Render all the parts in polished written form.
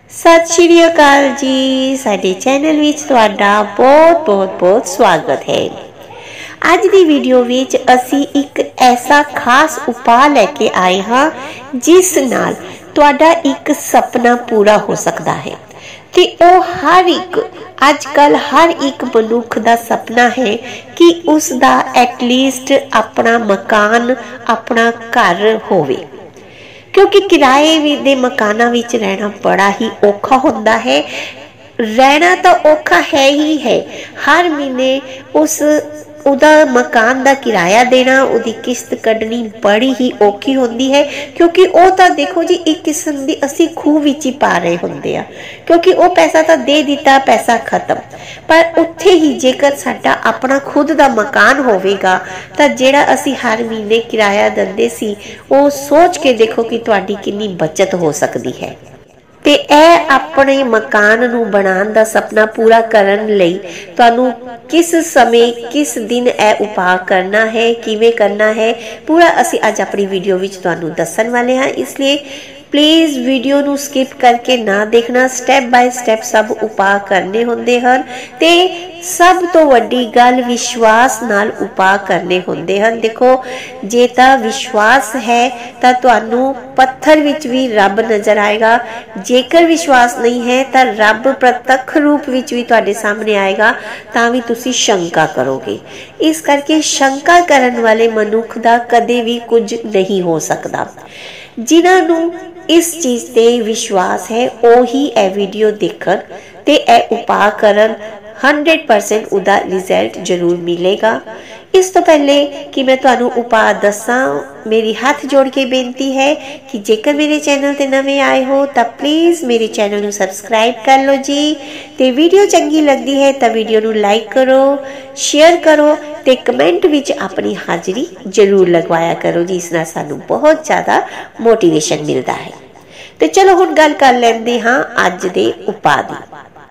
सत श्री अकाल जी, साडे चैनल विच तुहाडा बहुत बहुत बहुत स्वागत है। अज दी वीडियो विच असी एक ऐसा खास उपाय लैके आए हाँ जिस नाल तुहाडा एक सपना पूरा हो सकता है। ते ओ हर एक अजकल हर एक मनुख दा सपना है कि उसदा एटलीस्ट अपना मकान अपना घर होवे, क्योंकि किराए दे मकाना विच रहना बड़ा ही औखा होंदा है। रहना तो औखा है ही है, हर महीने उस उदा मकान दा किराया देना, उदी किस्त कढ़नी बड़ी ही औखी होंदी है। क्योंकि वो तो देखो जी एक किस्म दी असी खूह विच ही पा रहे होंदे आ, क्योंकि वो पैसा तो दे दिता, पैसा खत्म। पर उत्थे ही जेकर साडा अपना खुद दा मकान होवेगा तां जेड़ा असी हर महीने किराया दिंदे सी वो सोच के देखो कि तुहाडी कितनी बचत हो सकती है। ते ए अपने मकान नू बनाने दा सपना पूरा करन लई तुहानू किस समय किस दिन ए उपाय करना है, किवें करना है, पूरा असी अज अपनी वीडियो विच तुहानू दस्सण वाले हां। इसलिए प्लीज़ वीडियो नू स्किप करके ना देखना, स्टैप बाय स्टैप सब उपाय करने होंदे हन। ते सब तो वड्डी गल विश्वास नाल उपाय करने होंदे हन। देखो जे तां विश्वास है तां तुहानू पत्थर विच भी रब नजर आएगा, जेकर विश्वास नहीं है तां रब प्रत्यक्ष रूप विच भी तुहाडे सामने आएगा, तां भी तुसी शंका करोगे। इस करके शंका करन वाले मनुख दा कदे भी कुछ नहीं हो सकता। जिन्हां नू इस चीज ते विश्वास है ओ ही ए वीडियो देखन ते ए उपाय करन, 100% उदा रिजल्ट जरूर मिलेगा। इस तो पहले कि मैं तुहानू उपाय दसां, मेरी हाथ जोड़ के बेनती है कि जेकर मेरे चैनल ते नवे आए हो तो प्लीज़ मेरे चैनल नू सब्सक्राइब कर लो जी। ते वीडियो चंगी लगती है तो वीडियो नू लाइक करो, शेयर करो ते कमेंट विच अपनी हाजिरी जरूर लगवाया करो जी। इस नाल सानू बहुत ज़्यादा मोटिवेशन मिलता है। तो चलो हुण गल कर लैंदे हां अज दे उपाय दी।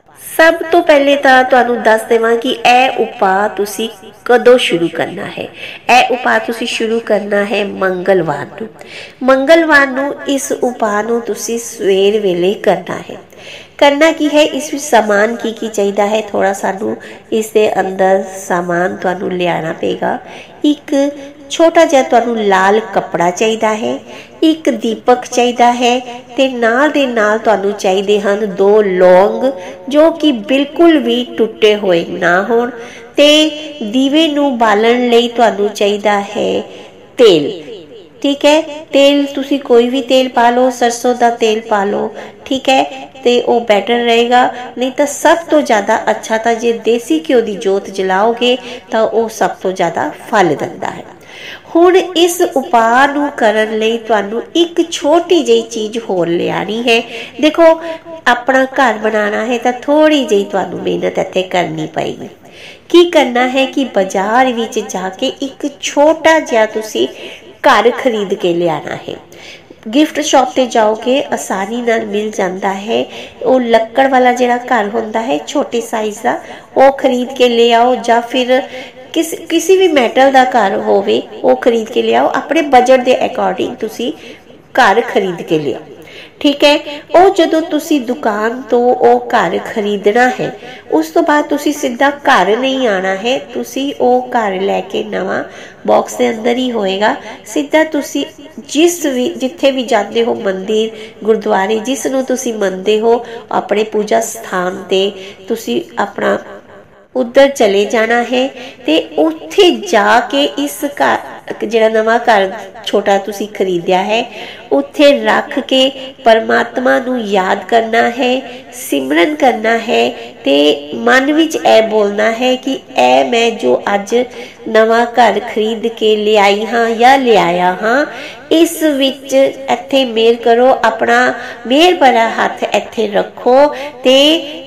सब तो पहले तो तुहानू दस देवां कि ए उपाय तुसी कदों शुरू करना है। ए उपाय तुसी शुरू करना है मंगलवार नू। मंगलवार नू इस उपाय नू तुसी सवेर वेले करना है। करना की है, इस सामान की चाहिदा है, थोड़ा सानू इस दे अंदर सामान तुहानू लियाना पेगा। एक छोटा जिहा तुहानू लाल कपड़ा चाहिदा है, एक दीपक चाहिदा है ते नाल दे नाल तुहानू चाहिदे हन 2 लौंग जो कि बिल्कुल भी टुटे हुए ना होण। ते दीवे नू बालन लई तुहानू चाहिदा है तेल। ठीक है, तेल तुसी कोई भी तेल पा लो, सरसों दा तेल पा लो, ठीक है, ते वो बेटर रहेगा। नहीं तो सब तो ज़्यादा अच्छा था जे देसी घ्यो दी जोत जलाओगे तो वो सब तो ज़्यादा फल दिंदा है। हुण इस उपाय नू करन लई तुहानू एक छोटी जी चीज़ होर लियानी है। देखो अपना घर बनाना है तो थोड़ी जी तुहानू मेहनत इत्थे करनी पएगी। की करना है कि बाजार विच जाके एक छोटा जिहा तुसी घर खरीद के लियाना है। गिफ्ट शॉप ते जाओगे आसानी नाल मिल जाता है। वो लक्कड़ वाला जिहड़ा घर होंदा है छोटे साइज का, वो खरीद के ले आओ, या फिर किसी भी मैटल का घर होवे वो खरीद के ले आओ। अपने बजट के अकॉर्डिंग तुसी घर खरीद के ले आओ। ठीक है, वो जदों तुसी दुकान तो वो घर खरीदना है, उस तो बाद तुसी सीधा घर नहीं आना है। तुसी वो घर लैके नवा बॉक्स के अंदर ही होएगा, सीधा तुसी जिथे भी जाते हो, मंदिर गुरुद्वारे जिस नूं तुसी मनदे हो, अपने पूजा स्थान ते तुसी अपना उधर चले जाना है। ते उत्थे जाके इस घर जिहड़ा नवा घर छोटा तुसी खरीदिया है उत्थे रख के परमात्मा नू याद करना है, सिमरन करना है ते मन विच ए बोलना है कि ए मैं जो अज नवा घर खरीद के ले आई हाँ या ले आया हाँ, इस विच इत्थे मेहर करो, अपना मेहर भरा हथ इत्थे रखो ते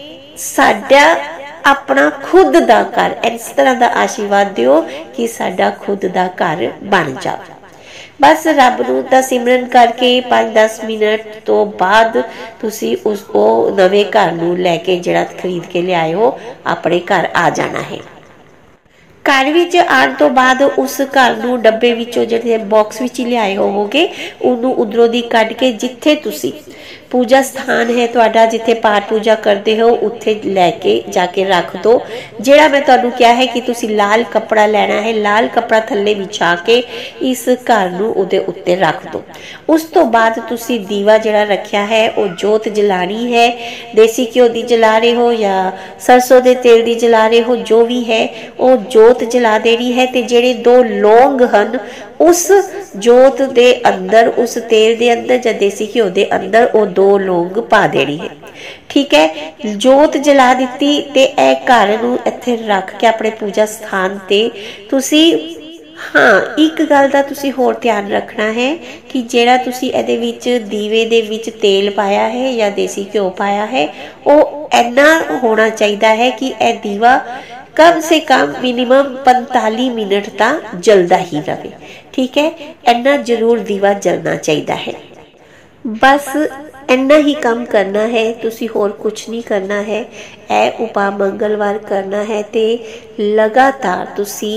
साडा अपना खुद दा घर इस तरह का आशीर्वाद दियो कि साडा खुद दा घर बन जाए। बस रब नूं दा सिमरन करके 5-10 मिनट तो बाद तुसी उस नवे घर नूं लैके जिहड़ा खरीद के लियाए हो अपने घर आ जाना है। घर विच आने तो बाद उस घर नूं डब्बे विचों जिहड़े बॉक्स विच लियाए होवोगे उहनूं उधरों दी कढ के जिथे तुसी पूजा स्थान है तुहाडा जिथे पाठ पूजा करते हो उत्थे लैके जाके रख दो। जिहड़ा मैं तुहानूं कहा है कि तुसी लाल कपड़ा लेना है, लाल कपड़ा थल्ले विछा के इस घर नूं उहदे उत्ते रख दो। उस तो बाद तुसी दीवा जिहड़ा रखिया है वो जोत जलानी है। देसी घ्यो दी जला रहे हो या सरसों दे तेल दी जला रहे हो, जो भी है वो जोत जला देनी है। ते जिहड़े 2 लौंग हन उस जोत दे अंदर, उस तेल दे अंदर या देसी घ्यो दे अंदर वो 2 लौंग पा देनी है। ठीक है, जोत जला दी ते ए घर नूं इत्थे रख के अपने पूजा स्थान ते तुसी हाँ एक गल दा तुसी होर ध्यान रखना है कि जेड़ा तुसी इहदे विच दीवे दे विच तेल पाया है या देसी घ्यो पाया है वो इन्ना होना चाहिए है कि यह दीवा कम से कम मिनिमम 45 मिनट तक जलदा ही रहे। ठीक है, इन्ना जरूर दीवा जलना चाहिए है। बस इन्ना ही काम करना है, तुसी होर कुछ नहीं करना है। यह उपाय मंगलवार करना है ते लगातार तुसी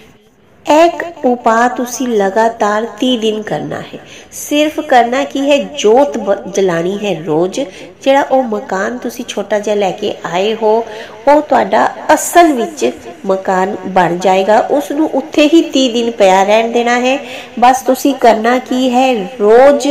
एक उपाय तुसी लगातार 30 दिन करना है। सिर्फ करना की है, जोत जलानी है रोज। जिहड़ा वो मकान तुसी छोटा जिहा लैके आए हो वो तुहाडा असल विच मकान बन जाएगा। उसनूं उत्थे ही 30 दिन पिया रहन देना है। बस तुसी करना की है, रोज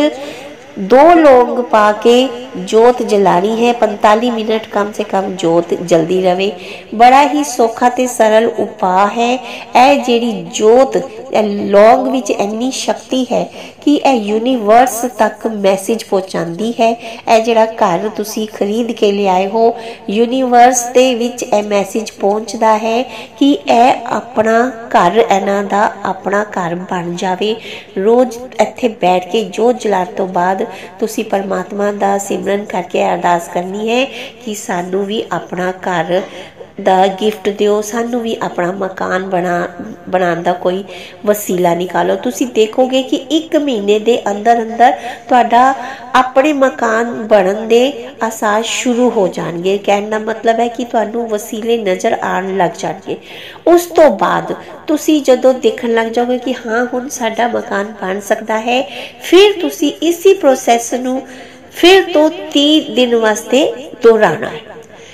2 लौंग पा के जोत जलानी है। 45 मिनट कम से कम जोत जल्दी रहे। बड़ा ही सौखा ते सरल उपाय है। यह जेड़ी जोत लौंग विच इन्नी शक्ति है कि यह यूनीवर्स तक मैसेज पहुंचाती है। यह जेड़ा घर तुसी खरीद के लियाए हो यूनीवर्स दे विच यह मैसेज पहुंचदा है कि यह अपना घर, इन्हां दा अपना घर बन जावे। रोज इत्थे बैठ के जोत जलाने तो बाद तुसी परमात्मा दा सिमरन करके अरदास करनी है कि सानू भी अपना घर दा गिफ्ट दिओ, सानू भी अपना मकान बनाने दा कोई वसीला निकालो। तुसी देखोगे कि 1 महीने दे अंदर अंदर तुहाडा अपने मकान बनन दे आसार शुरू हो जाएंगे। कहने का मतलब है कि तुहानू वसीले नज़र आने लग जाएंगे। उस तो बाद तुसी जदों देखण लग जाओगे कि हाँ हुण साडा मकान बन सकता है, फिर तुसी इसी प्रोसैस नू फिर तो 30 दिन वास्ते दोहराना है।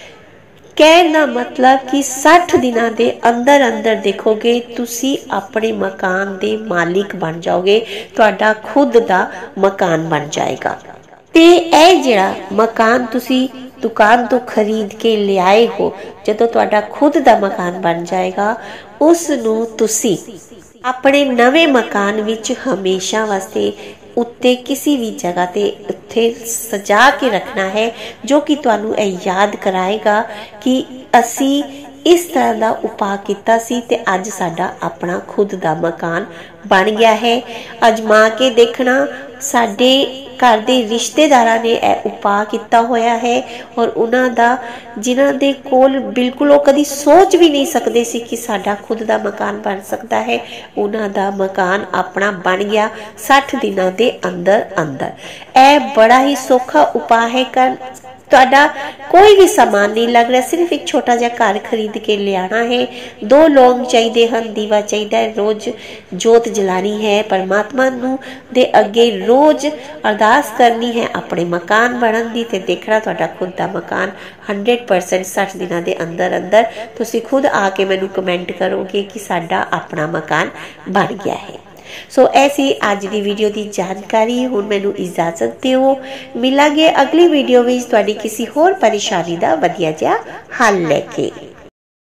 कहने का मतलब कि 60 दिनों के अंदर अंदर देखोगे तुसी अपने मकान के मालिक बन जाओगे, तुहाडा खुद का मकान बन जाएगा। ते यह जिहड़ा मकान तुसी दुकान तो खरीद के लियाए हो, जदों तुहाडा खुद का मकान बन जाएगा उस नूं तुसी अपने नवे मकान विच हमेशा वास्ते उत्ते किसी भी जगह ते उत्थे सजा के रखना है, जो कि तुहानू याद कराएगा कि असी इस तरह का उपाय किया सी ते अज साडा अपना खुद का मकान बन गया है। अजमा के देखना, साडे घर के रिश्तेदारां ने यह उपाय किया होया है और उन्हां दा जिन्हां दे कोल बिल्कुल वो कदी सोच भी नहीं सकते सी कि साडा खुद का मकान बन सकता है, उन्हां दा मकान अपना बन गया 60 दिनों के अंदर अंदर। यह बड़ा ही सौखा उपाय है। कर तुहाडा कोई भी सामान नहीं लग रहा, सिर्फ एक छोटा जिहा घर खरीद के लियाना है। 2 लौंग चाहिए हन, दीवा चाहिए, रोज जोत जलानी है, परमात्मा नू दे अगे रोज अरदास करनी है अपने मकान बनन दी, ते देखना तुहाडा खुद का मकान 100% 60 दिनों के अंदर अंदर तुसी खुद आके मैनू कमेंट करोगे कि साडा अपना मकान बन गया है। सो ऐसी अज की वीडियो की जानकारी। हुण मैनू इजाजत दिओ, मिलांगे अगली वीडियो में तुहाडी किसी होर परेशानी का वधिया जिहा हल लेके।